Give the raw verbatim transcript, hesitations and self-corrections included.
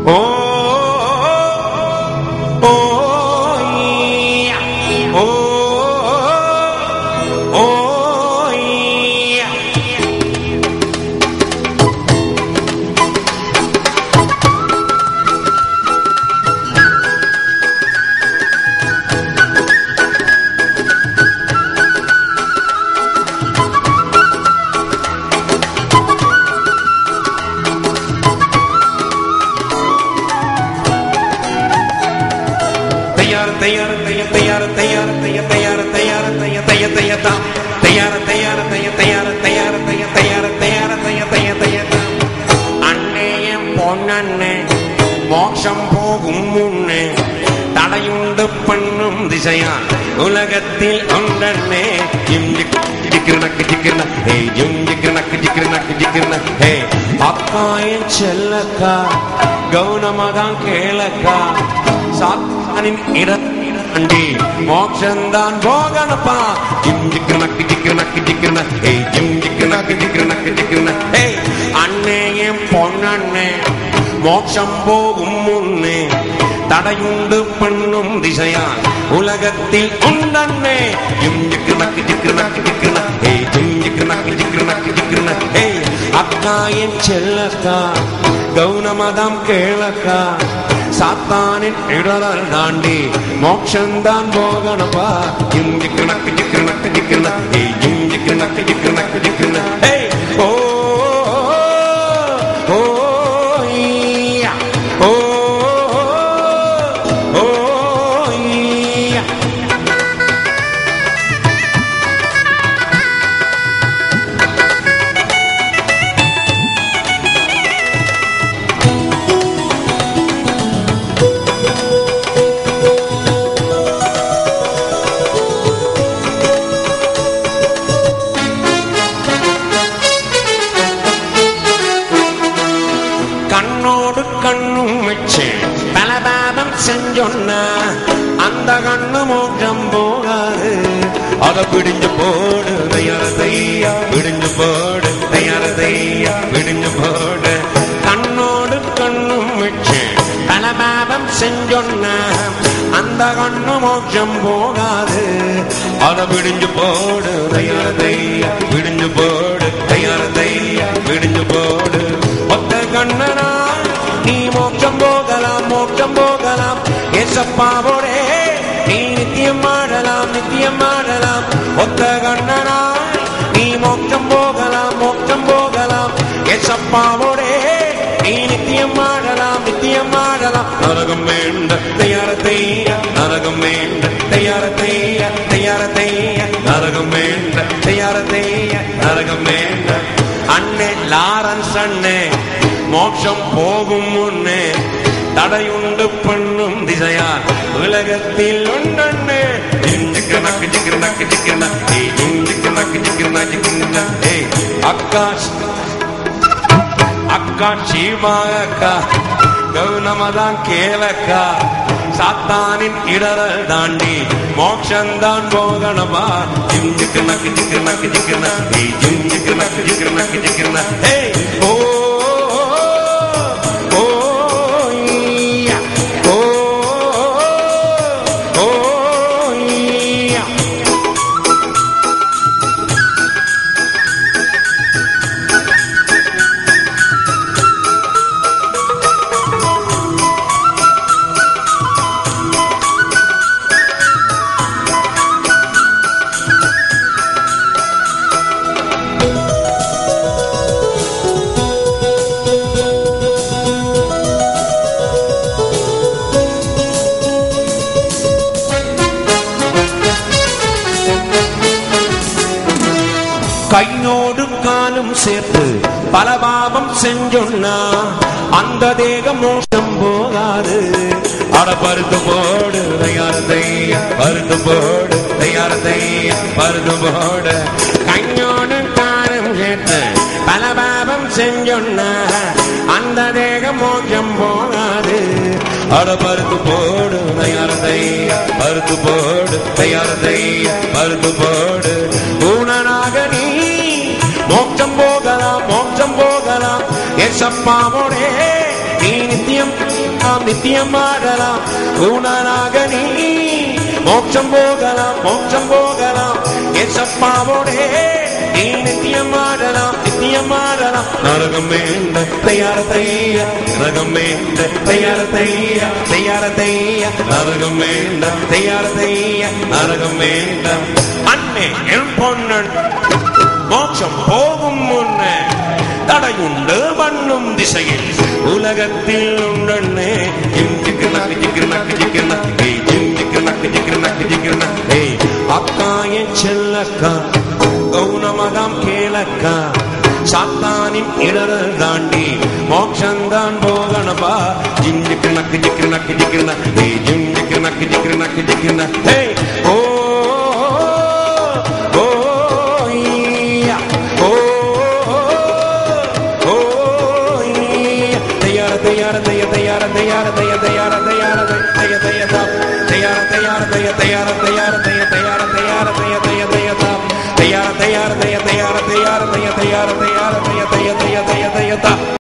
மோட்சம் போகும் முன்னே தடையுண்டு பண்ணும் திசையான் உலகத்தில் ஒன்றே அக்காயின் செல்லக்கா கௌனமதான் கேளக்கா சாத்தானின் இடண்டி மோட்சந்தான் போகணப்பா அண்ணே பொன்னண்ணே மோட்சம் போகும் முன்னே தடையுண்டு பண்ணும் திசையான் உலகத்தில் உண்டன்னே அக்காயின் செல்லக்கா கௌனமதம் கேளக்கா சாத்தானின் இடரல் தாண்டி மோட்சந்தான் போகணப்பா ஓ அந்த கண்ணு மோட்சம் போகாது அத பிடிஞ்சு போடு தயாரதையா பிடிஞ்சு போடு தயாரதையா பிடிஞ்சு போடு கண்ணோடு கண்ணும் வச்சு பலபாபம் செஞ்சொன்ன அந்த கண்ணு மோட்சம் போகாது அத பிடிஞ்சு போடு தயாரதையா பிடிஞ்சு போடு தயாரதையா பிடிஞ்சு போடு ஒத்த கண்ணனா நீ மோட்சம் போகலாம் மோட்சம் போகலாம் ஏசப்பாவோடே நீ நித்தியம் ஆடலாம் நித்தியம் ஆடலாம் ஒத்த கண்ணனா நீ மோட்சம் போகலாம் மோட்சம் போகலாம் ஏசப்பாவோடே நீ நித்தியம் ஆடலாம் நித்தியம் ஆடலாம் நரகம் வேண்ட தயாரத்தைய நரகம் வேண்ட தயாரத்தைய தயாரத்தைய நரகம் வேண்ட தயாரத்தைய நரகம் வேண்ட அண்ணே லாரன்ஸ் அண்ணே மோட்சம் போகும் முன்னே தடையுண்டு பண்ணும் திசையான் உலகத்தில் உண்டே அக்கா அக்கா சீமாக்கா கௌனமதான் கேளக்கா சாத்தானின் இடரல் தாண்டி மோட்சந்தான் போகணமா ஜிம்ஜிக்கு நக்கு ஜிக்கு நக்கு ஜிக்கு நக்கு ஜிம்ஜிக்கு நக்கு ஜிக்கு நக்கு ஜிக்கு நக்கு ஓ கையோடு காலும் சேர்த்து பல பாவம் செஞ்சொன்னா அந்த தேகம் மோட்சம் போகாது அட பருத்து போடு தயாரதையா பருத்து போடு தயாரதையா பருத்து போடு கையோடு காலும் சேர்த்து பல பாவம் செஞ்சொன்னா அந்த தேகம் மோட்சம் போகாது அட பருத்து போடு தயாரதையா பருத்து போடு தயாரதையா பருத்து போடு பூனனாக நீ மோட்சம் போகலாம் மோட்சம் போகலாம் ஏசப்பாவோடே நீ நித்தியம் நாம் நித்தியம் ஆடலாம் குணனாக நீ மோட்சம் போகலாம் மோட்சம் போகலாம் ஏசப்பாவோடே நீ நித்தியம் ஆடலாம் நித்தியம் ஆடலாம் நரகம் வேண்ட தயார தைய நரகம் வேண்ட தயார தைய தயார தைய நரகம் வேண்ட தயார தைய நரகம் வேண்ட அண்ணே என் பொன்னன் மோட்சம் போகும் முன்னே தடையுண்டு பண்ணும் திசையில் உலகத்தில் உண்டே அக்கா என் செல்லக்கா கௌனமதாம் கேளக்கா சாத்தானின் இடரல் தாண்டி மோட்சந்தான் போகணப்பா ஜிஞ்சிக்கு நக்கு ஜிக்கு நக்கு ஜிக்கிருந்தா ஹே ஜிஞ்சிக்கு நக்கு ஜிக்கிரு நக்கு ஜிக்கிருந்தா ஹே ஓ தயார தயார தயார தயார தயார தயார தயார தயார